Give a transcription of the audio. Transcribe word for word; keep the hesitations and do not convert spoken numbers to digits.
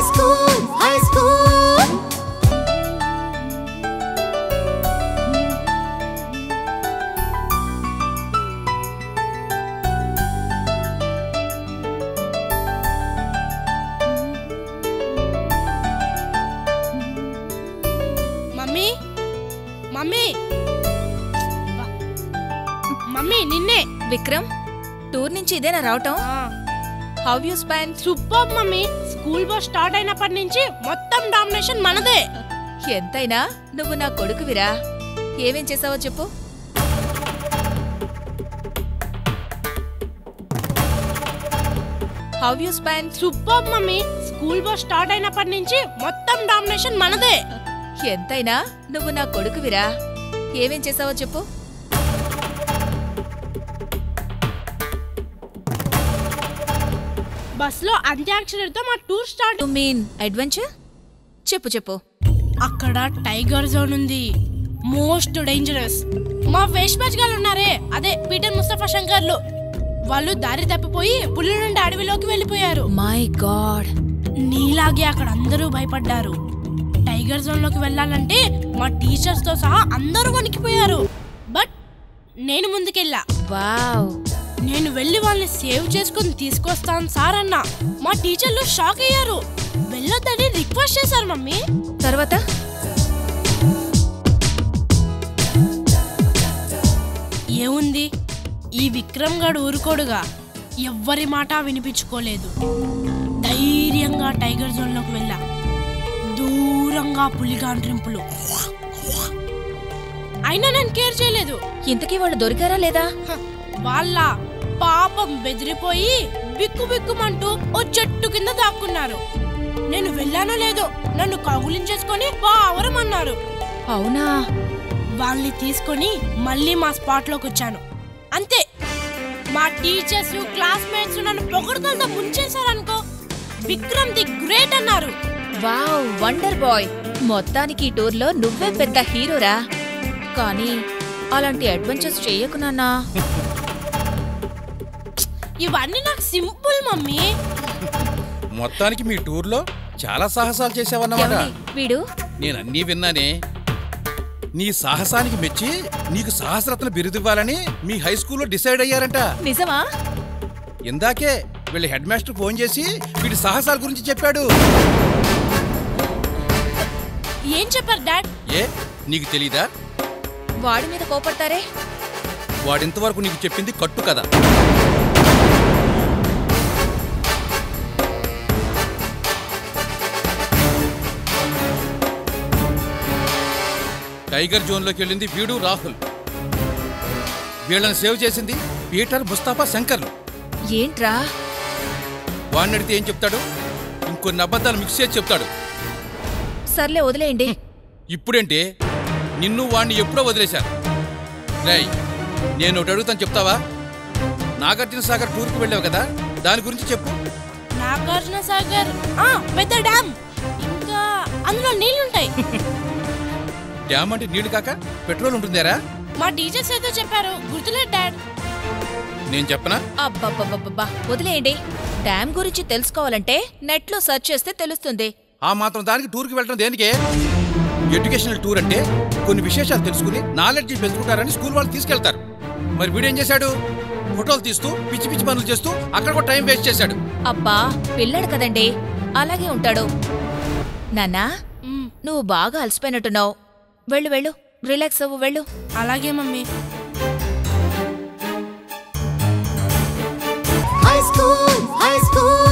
school, high school. Mummy, mummy, mummy, ninne. Vikram, tour nunchi idena raavatam? How you spent? Super, mummy. School bus start అయినప్పటి నుంచి మొత్తం domination మనదే. ఎంతైనా నువ్వు నా కొడుకువిరా. ఏమేం చేసావో చెప్పు. How you spent? Super, mummy. School bus start అయినప్పటి నుంచి మొత్తం డామినేషన్ మనదే. ఎంతైనా నువ్వు నా కొడుకువిరా. ఏమేం చేసావో చెప్పు. బస్ లో అంత్యాక్షరితో మా tour start. You mean adventure? చెప్పు చెప్పు. అక్కడ టైగర్ జోన్ ఉంది, మోస్ట్ డేంజరస్. మా వేష్ బ్యాచ్ గారు ఉన్నారే, అదే పీటర్ ముస్తఫా శంకర్లు, వాళ్ళు దారి తప్పిపోయి పులి నుండి అడవిలోకి వెళ్ళిపోయారు. My god. నీలాగే అక్కడ అందరూ భయపడ్డారు. టైగర్ జోన్ లోకి వెళ్ళాలంటే మా టీచర్స్ తో సహా అందరూ వణికిపోయారు. బట్ నేను ముందుకెళ్ళా. వావ్. నేను వెళ్ళి వాళ్ళని సేవ్ చేసుకుని తీసుకొస్తాను సార్ అన్న. మా టీచర్లు షాక్ అయ్యారు, వెళ్ళొద్దని రిక్వెస్ట్ చేశారు మమ్మీ. తర్వాత ఏముంది, ఈ విక్రమ్ గడు ఊరుకోడుగా ఎవ్వరి మాట వినిపించుకోలేదు. ధైర్యంగా టైగర్ జోన్ లోకి వెళ్ళా. దూరంగా పులిగాండ్రింపులు, అయినా నేను కేర్ చేయలేదు. ఇంతకీ వాళ్ళు దొరికారా లేదా? వాళ్ళ పాపం బెదిరిపోయి బిక్కు బిక్కుమంటూ ఓ చెట్టు కింద దాక్కున్నారు. నేను వెళ్ళానో లేదో నన్ను కౌగులించేసుకొని పావరం అన్నారు. అవునా? వాళ్ళని తీసుకొని మళ్ళీ మా స్పాట్ లోకి వచ్చాను. అంతే, మా టీచర్స్ క్లాస్మేట్స్ నన్ను పొగడతలతో ముంచేశారనుకో. విక్రమ్ ది గ్రేట్ అన్నారు. Wow, wonder boy. మొత్తానికి ఈ టూర్ లో నువ్వే పెద్ద హీరోరా. కానీ అలాంటి అడ్వెంచర్స్ చెయ్యకు నాన్నా. ఇవన్నీ నాకు సింపుల్ మమ్మీ. మొత్తానికి మీ టూర్ లో చాలా సాహసాలు చేసావన్నమాట. వీడు నేను అన్నీ విన్నానే. నీ సాహసానికి మెచ్చి నీకు సాహసరత్న బిరుదివ్వాలని మీ హై స్కూల్లో డిసైడ్ అయ్యారంట. నిజమా? ఇందాకే వీళ్ళ హెడ్ మాస్టర్ ఫోన్ చేసి వీడి సాహసాల గురించి చెప్పాడు. ఏం చెప్పారు డాడ్? ఏ నీకు తెలీదా? వాడి మీద కోపడతారే. వాడింతవరకు నీకు చెప్పింది కట్టు కదా. టైగర్ జోన్లోకి వెళ్ళింది వీడు రాహుల్. వీళ్ళని సేవ్ చేసింది పీటర్ ముస్తఫా శంకర్లు. ఏంట్రా? వాడిని అడిగితే ఏం చెప్తాడు? ఇంకొన్ని అబద్ధాలు మిక్స్ చేసి చెప్తాడు. సర్లే వదిలేయండి. ఇప్పుడేంటే నిన్ను వాణ్ణి ఎప్పుడో వదిలేశారు. రై, నేను ఒకటి అడుగుతాను, చెప్తావా? నాగార్జున సాగర్ టూర్కి వెళ్ళావు కదా, దాని గురించి చెప్పు. నాగార్జున సాగర్ పెద్ద డ్యామ్, ఇంకా అందులో నీళ్లుంటాయి. డ్యామ్ అంటే నీళ్లు కాక పెట్రోల్ ఉంటుందేరా? మా టీచర్స్ ఏదో చెప్పారు, గుర్తులేదు డాడ్. నేను చెప్పనా? అబ్బబ్బబ్బబ్బా, వదిలేయండి. డ్యామ్ గురించి తెలుసుకోవాలంటే నెట్ లో సెర్చ్ చేస్తే తెలుస్తుంది. ఆ మాత్రం దానికి టూర్కి వెళ్ళడం దేనికే? ఎడ్యుకేషనల్ టూర్ అంటే కొన్ని విశేషాలు తెలుసుకుని నాలెడ్జ్ పెంచుకుంటారని స్కూల్ వాళ్ళు తీసుకెళ్తారు. మరి వీడేం చేశాడు? ఫోటోలు తీస్తూ పిచ్చి పిచ్చి పనులు చేస్తూ అక్కడ కూడా టైం వేస్ట్ చేశాడు. అబ్బా, పిల్లడు కదండి, అలాగే ఉంటాడు. నాన్నా, నువ్వు బాగా అలసిపోయినట్టున్నావు. వెళ్ళు వెళ్ళు, రిలాక్స్ అవ్వు, వెళ్ళు. అలాగే mummy. High school, high school.